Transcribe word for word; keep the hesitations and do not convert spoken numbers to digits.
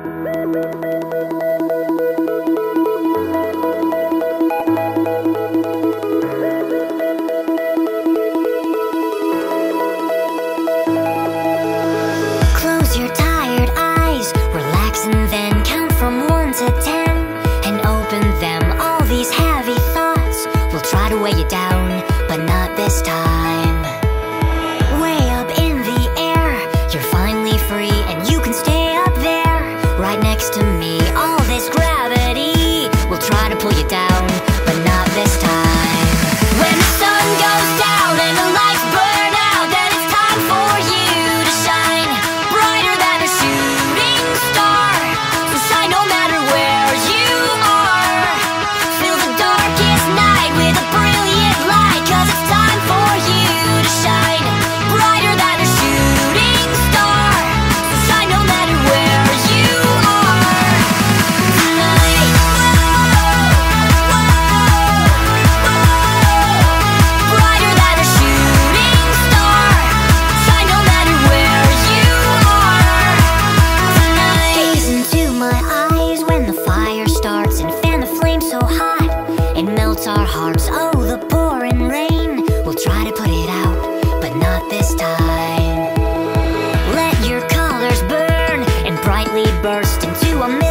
Close your tired eyes, relax and then count from one to ten, and open them. All these heavy thoughts will try to weigh you down, but not this time. Way up in the air, you're finally free, and you can stay up there, right next to me. All this gravity will try to pull you down, but not this time. When the sun goes down and the lights burn out, then it's time for you to shine, brighter than a shooting star. So shine no matter where you are. Fill the darkest night with a brilliant light, 'cause it's time for you to shine, brighter than a shooting star. So shine no matter where you are tonight. Brighter than a shooting star. Shine no matter where you are tonight. Gaze into my eyes when the fire starts, and fan the flame so hot it melts our hearts. Oh, the pouring rain will try to put it out, but not this time. Let your colors burn and brightly burst into a million